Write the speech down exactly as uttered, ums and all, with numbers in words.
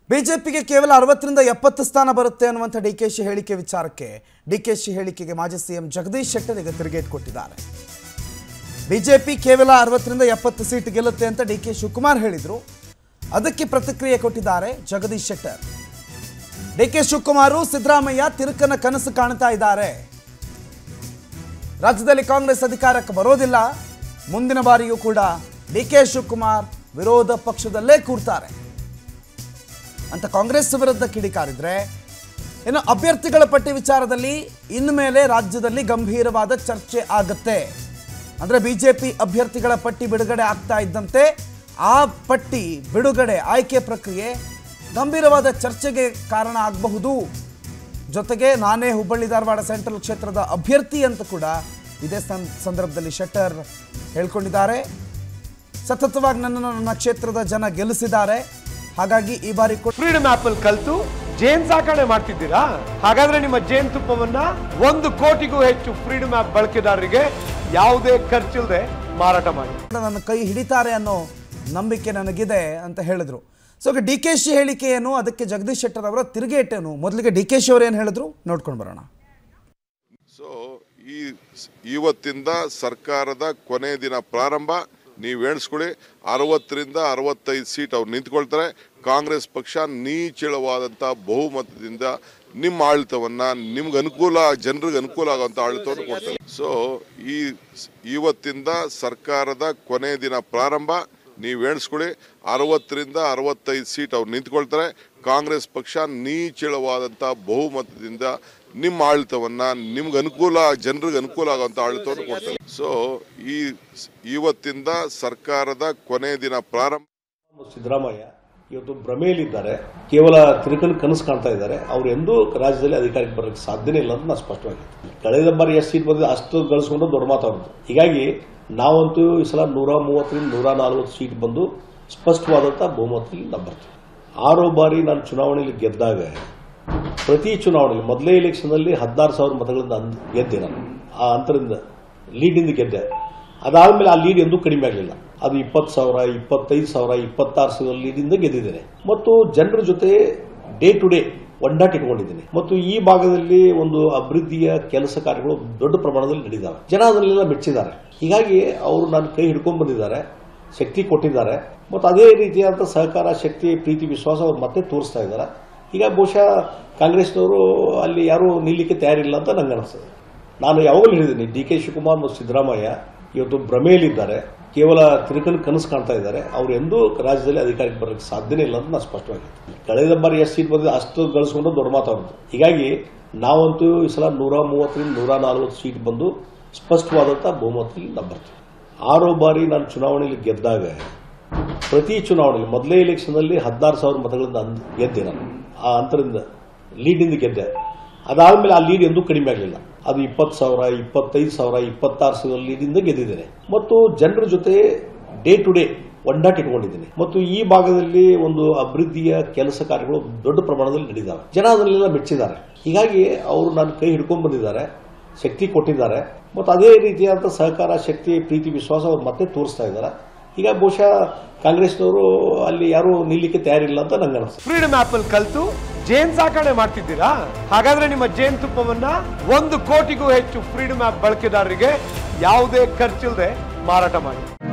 ಬಿಜೆಪಿಗೆ ಕೇವಲ ಅರವತ್ತರಿಂದ ಎಪ್ಪತ್ತು ಸ್ಥಾನ ಬರುತ್ತೆ ಅನ್ನುವಂತ ಡಿಕೆಶಿ ಹೇಳಿಕೆ ವಿಚಾರಕ್ಕೆ ಡಿಕೆಶಿ ಹೇಳಿಕೆಗೆ ಮಾಜಿ ಸಿಎಂ ಜಗದೀಶ್ ಶೆಟ್ಟರ್ ಈಗ ತಿರುಗೇಟು ಕೊಟ್ಟಿದ್ದಾರೆ. ಬಿಜೆಪಿ ಕೇವಲ ಅರವತ್ತರಿಂದ ಎಪ್ಪತ್ತು ಸೀಟ್ ಗೆಲ್ಲುತ್ತೆ ಅಂತ ಡಿಕೆ ಶಿವಕುಮಾರ್ ಹೇಳಿದ್ರು. ಅದಕ್ಕೆ ಪ್ರತಿಕ್ರಿಯೆ ಕೊಟ್ಟಿದ್ದಾರೆ ಜಗದೀಶ್ ಶೆಟ್ಟರ್. ಡಿಕೆ ಶಿವಕುಮಾರ್ ಸಿದ್ದರಾಮಯ್ಯ ತಿರುಕನ ಕನಸು ಕಾಣ್ತಾ ಇದ್ದಾರೆ. ರಾಜ್ಯದಲ್ಲಿ ಕಾಂಗ್ರೆಸ್ ಅಧಿಕಾರಕ್ಕೆ ಬರೋದಿಲ್ಲ. ಮುಂದಿನ ಬಾರಿಯೂ ಕೂಡ ಡಿಕೆ ಶಿವಕುಮಾರ್ ವಿರೋಧ ಪಕ್ಷದಲ್ಲೇ ಕೂರ್ತಾರೆ ಅಂತ ಕಾಂಗ್ರೆಸ್ ವಿರುದ್ಧ ಕಿಡಿಕಾರಿದ್ರೆ, ಇನ್ನು ಅಭ್ಯರ್ಥಿಗಳ ಪಟ್ಟಿ ವಿಚಾರದಲ್ಲಿ ಇನ್ಮೇಲೆ ರಾಜ್ಯದಲ್ಲಿ ಗಂಭೀರವಾದ ಚರ್ಚೆ ಆಗುತ್ತೆ. ಅಂದರೆ ಬಿಜೆಪಿ ಅಭ್ಯರ್ಥಿಗಳ ಪಟ್ಟಿ ಬಿಡುಗಡೆ ಆಗ್ತಾ ಇದ್ದಂತೆ ಆ ಪಟ್ಟಿ ಬಿಡುಗಡೆ ಆಯ್ಕೆ ಪ್ರಕ್ರಿಯೆ ಗಂಭೀರವಾದ ಚರ್ಚೆಗೆ ಕಾರಣ ಆಗಬಹುದು. ಜೊತೆಗೆ ನಾನೇ ಹುಬ್ಬಳ್ಳಿ ಧಾರವಾಡ ಸೆಂಟ್ರಲ್ ಕ್ಷೇತ್ರದ ಅಭ್ಯರ್ಥಿ ಅಂತ ಕೂಡ ಇದೇ ಸಂದರ್ಭದಲ್ಲಿ ಶೆಟ್ಟರ್ ಹೇಳ್ಕೊಂಡಿದ್ದಾರೆ. ಸತತವಾಗಿ ನನ್ನನ್ನು ನನ್ನ ಕ್ಷೇತ್ರದ ಜನ ಗೆಲ್ಲಿಸಿದ್ದಾರೆ. ಹಾಗಾಗಿ ಈ ಬಾರಿ ಫ್ರೀಡಮ್ ಆಪ್ ಅಲ್ಲಿ ಕಲಿತು ಜೇನ್ ಸಾಕಣೆ ಮಾಡ್ತಿದ್ದೀರಾ? ಹಾಗಾದ್ರೆ ನಿಮ್ಮ ಜೇನ್ ತುಪ್ಪವನ್ನ ಒಂದು ಕೋಟಿಗೂ ಹೆಚ್ಚು ಫ್ರೀಡಮ್ ಆಪ್ ಬಳಕೆದಾರರಿಗೆ ಯಾವುದೇ ಖರ್ಚಿಲ್ಲದೆ ಮಾರಾಟ ಮಾಡಿ. ನನ್ನ ಕೈ ಹಿಡಿತಾರೆ ಅನ್ನೋ ನಂಬಿಕೆ ನನಗಿದೆ ಅಂತ ಹೇಳಿದ್ರು. ಸೊ ಡಿ ಕೆ ಶಿ ಹೇಳಿಕೆ ಏನು, ಅದಕ್ಕೆ ಜಗದೀಶ್ ಶೆಟ್ಟರ್ ಅವರ ತಿರುಗೇಟೇನು? ಮೊದಲಿಗೆ ಡಿ ಕೆ ಶಿ ಅವರು ಏನು ಹೇಳಿದ್ರು ನೋಡ್ಕೊಂಡು ಬರೋಣ. ಸೊ ಈ ಇವತ್ತಿಂದ ಸರ್ಕಾರದ ಕೊನೆ ದಿನ ಪ್ರಾರಂಭ. ನೀವು ಎಣಿಸ್ಕೊಳ್ಳಿ, ಅರವತ್ತರಿಂದ ಅರವತ್ತೈದು ಸೀಟ್ ಅವ್ರು ನಿಂತ್ಕೊಳ್ತಾರೆ. ಕಾಂಗ್ರೆಸ್ ಪಕ್ಷ ನೀಚಳವಾದಂಥ ಬಹುಮತದಿಂದ ನಿಮ್ಮ ಆಡಳಿತವನ್ನ ನಿಮ್ಗೆ ಅನುಕೂಲ, ಜನರಿಗೆ ಅನುಕೂಲ ಆಗುವಂಥ ಆಡಳಿತವನ್ನು ಕೊಡ್ತಾರೆ. ಸೊ ಈ ಇವತ್ತಿಂದ ಸರ್ಕಾರದ ಕೊನೆ ದಿನ ಪ್ರಾರಂಭ. ನೀವು ಎಣಿಸ್ಕೊಳ್ಳಿ, ಅರವತ್ತರಿಂದ ಅರವತ್ತೈದು ಸೀಟ್ ಅವ್ರು ನಿಂತ್ಕೊಳ್ತಾರೆ. ಕಾಂಗ್ರೆಸ್ ಪಕ್ಷ ನೀಚಳವಾದಂಥ ಬಹುಮತದಿಂದ ನಿಮ್ಮ ಆಡಳಿತವನ್ನ ನಿಮ್ಗೆ ಅನುಕೂಲ, ಜನರಿಗೆ ಅನುಕೂಲ ಆಗುವಂಥ ಆಡಳಿತವನ್ನು ಕೊಡ್ತಾರೆ. ಸೊ ಈ ಇವತ್ತಿಂದ ಸರ್ಕಾರದ ಕೊನೆ ದಿನ ಪ್ರಾರಂಭ. ಸಿದ್ದರಾಮಯ್ಯ ಇವತ್ತು ಭ್ರಮೆಯಲ್ಲಿದ್ದಾರೆ, ಕೇವಲ ತಿರುಕನ ಕನಸು ಕಾಣ್ತಾ ಇದ್ದಾರೆ. ಅವ್ರು ಎಂದೂ ರಾಜ್ಯದಲ್ಲಿ ಅಧಿಕಾರಕ್ಕೆ ಬರೋಕ್ಕೆ ಸಾಧ್ಯನೇ ಇಲ್ಲ ಅಂತ ನಾನು ಸ್ಪಷ್ಟವಾಗಿತ್ತು. ಕಳೆದ ಬಾರಿ ಎಷ್ಟು ಸೀಟ್ ಬಂದಿದೆ ಅಷ್ಟು ಗಳಿಸ್ಕೊಂಡು ದೊಡ್ಡ ಮಾತಾಡೋದು. ಹೀಗಾಗಿ ನಾವಂತೂ ಈ ಸಲ ನೂರ ಮೂವತ್ತರಿಂದ ನೂರ ನಲವತ್ತು ಸೀಟ್ ಬಂದು ಸ್ಪಷ್ಟವಾದಂಥ ಬಹುಮತದಲ್ಲಿ ನಾವು ಬರ್ತೀವಿ. ಆರು ಬಾರಿ ನಾನು ಚುನಾವಣೆಯಲ್ಲಿ ಗೆದ್ದಾಗ ಪ್ರತಿ ಚುನಾವಣೆಯಲ್ಲಿ ಮೊದಲೇ ಎಲೆಕ್ಷನ್ನಲ್ಲಿ ಹದಿನಾರು ಸಾವಿರ ಮತಗಳಿಂದ ಗೆದ್ದೆ. ನಾನು ಆ ಅಂತರದಿಂದ ಲೀಡಿಂದ ಗೆದ್ದೆ. ಅದಾದ್ಮೇಲೆ ಆ ಲೀಡ್ ಎಂದೂ ಕಡಿಮೆ ಆಗಲಿಲ್ಲ. ಅದು ಇಪ್ಪತ್ತು ಸಾವಿರ, ಇಪ್ಪತ್ತೈದು ಸಾವಿರ, ಇಪ್ಪತ್ತಾರು ಸಾವಿರ ಲೀಡಿಂದ ಗೆದ್ದಿದ್ದೇನೆ. ಮತ್ತು ಜನರ ಜೊತೆ ಡೇ ಟು ಡೇ ಒಡ್ಡಾಟ ಇಟ್ಕೊಂಡಿದ್ದೀನಿ. ಮತ್ತು ಈ ಭಾಗದಲ್ಲಿ ಒಂದು ಅಭಿವೃದ್ಧಿಯ ಕೆಲಸ ಕಾರ್ಯಗಳು ದೊಡ್ಡ ಪ್ರಮಾಣದಲ್ಲಿ ನಡೆದಿದ್ದಾವೆ. ಜನ ಅದನ್ನೆಲ್ಲ ಮೆಚ್ಚಿದ್ದಾರೆ. ಹೀಗಾಗಿ ಅವರು ನನ್ನ ಕೈ ಹಿಡ್ಕೊಂಡು ಬಂದಿದ್ದಾರೆ, ಶಕ್ತಿ ಕೊಟ್ಟಿದ್ದಾರೆ. ಮತ್ತು ಅದೇ ರೀತಿಯಾದಂಥ ಸಹಕಾರ, ಶಕ್ತಿ, ಪ್ರೀತಿ, ವಿಶ್ವಾಸ ಅವ್ರು ಮತ್ತೆ ತೋರಿಸ್ತಾ ಇದ್ದಾರೆ. ಈಗ ಬಹುಶಃ ಕಾಂಗ್ರೆಸ್ನವರು ಅಲ್ಲಿ ಯಾರೂ ನಿಲ್ಲಕ್ಕೆ ತಯಾರಿಲ್ಲ ಅಂತ ನಂಗೆ ಅನಿಸ್ತದೆ. ನಾನು ಯಾವಾಗಲೂ ಹೇಳಿದ್ದೀನಿ, ಡಿ ಕೆ ಶಿವಕುಮಾರ್ ಮತ್ತು ಸಿದ್ದರಾಮಯ್ಯ ಇವತ್ತು ಭ್ರಮೆಯಲ್ಲಿದ್ದಾರೆ, ಕೇವಲ ತಿರುಕನ ಕನಸು ಕಾಣ್ತಾ ಇದ್ದಾರೆ. ಅವ್ರು ಎಂದೂ ರಾಜ್ಯದಲ್ಲಿ ಅಧಿಕಾರಕ್ಕೆ ಬರೋಕ್ಕೆ ಸಾಧ್ಯನೇ ಇಲ್ಲ ಅಂತ ನಾನು ಸ್ಪಷ್ಟವಾಗಿತ್ತು. ಕಳೆದ ಬಾರಿ ಎಷ್ಟು ಸೀಟ್ ಬಂದಿದೆ ಅಷ್ಟು ಗಳಿಸ್ಕೊಂಡು ದೊಡ್ಡ ಮಾತಾಡೋದು. ಹೀಗಾಗಿ ನಾವಂತೂ ಈ ಸಲ ನೂರ ಮೂವತ್ತರಿಂದ ನೂರ ನಲವತ್ತು ಸೀಟ್ ಬಂದು ಸ್ಪಷ್ಟವಾದಂಥ ಬಹುಮತದಲ್ಲಿ ನಾವು ಬರ್ತೀವಿ. ಆರು ಬಾರಿ ನಾನು ಚುನಾವಣೆಯಲ್ಲಿ ಗೆದ್ದಾಗ ಪ್ರತಿ ಚುನಾವಣೆಯಲ್ಲಿ ಮೊದಲೇ ಎಲೆಕ್ಷನ್ನಲ್ಲಿ ಹದಿನಾರು ಸಾವಿರ ಮತಗಳಿಂದ ಗೆದ್ದೆ. ನಾನು ಆ ಅಂತರದಿಂದ ಲೀಡಿಂದ ಗೆದ್ದೆ. ಅದಾದ್ಮೇಲೆ ಆ ಲೀಡ್ ಎಂದೂ ಕಡಿಮೆ ಆಗಲಿಲ್ಲ. ಅದು ಇಪ್ಪತ್ತು ಸಾವಿರ, ಇಪ್ಪತ್ತೈದು ಸಾವಿರ, ಇಪ್ಪತ್ತಾರು ಸಾವಿರ ಲೀಡಿಂದ ಗೆದ್ದಿದ್ದೇನೆ. ಮತ್ತು ಜನರ ಜೊತೆ ಡೇ ಟು ಡೇ ಒಡ್ಡಾಟ ಇಟ್ಕೊಂಡಿದ್ದೀನಿ. ಮತ್ತು ಈ ಭಾಗದಲ್ಲಿ ಒಂದು ಅಭಿವೃದ್ಧಿಯ ಕೆಲಸ ಕಾರ್ಯಗಳು ದೊಡ್ಡ ಪ್ರಮಾಣದಲ್ಲಿ ನಡೆದಿದ್ದಾವೆ. ಜನ ಅದನ್ನೆಲ್ಲ ಮೆಚ್ಚಿದ್ದಾರೆ. ಹೀಗಾಗಿ ಅವರು ನನ್ನ ಕೈ ಹಿಡ್ಕೊಂಡು ಬಂದಿದ್ದಾರೆ, ಶಕ್ತಿ ಕೊಟ್ಟಿದ್ದಾರೆ. ಮತ್ತು ಅದೇ ರೀತಿಯಾದಂಥ ಸಹಕಾರ, ಶಕ್ತಿ, ಪ್ರೀತಿ, ವಿಶ್ವಾಸ ಅವ್ರು ಮತ್ತೆ ತೋರಿಸ್ತಾ ಇದ್ದಾರೆ. ಈಗ ಬಹುಶಃ ಕಾಂಗ್ರೆಸ್ನವರು ಅಲ್ಲಿ ಯಾರೂ ನಿಲ್ಲಕ್ಕೆ ತಯಾರಿಲ್ಲ ಅಂತ ನಂಗೆ ಅನಿಸ್ತದೆ. ಫ್ರೀಡಮ್ ಆಪ್ ಅಲ್ಲಿ ಕಲಿತು ಜೇನ್ ಸಾಕಣೆ ಮಾಡ್ತಿದ್ದೀರಾ? ಹಾಗಾದ್ರೆ ನಿಮ್ಮ ಜೇನ್ ತುಪ್ಪವನ್ನ ಒಂದು ಕೋಟಿಗೂ ಹೆಚ್ಚು ಫ್ರೀಡಮ್ ಆಪ್ ಬಳಕೆದಾರರಿಗೆ ಯಾವುದೇ ಖರ್ಚಿಲ್ಲದೆ ಮಾರಾಟ ಮಾಡಿ.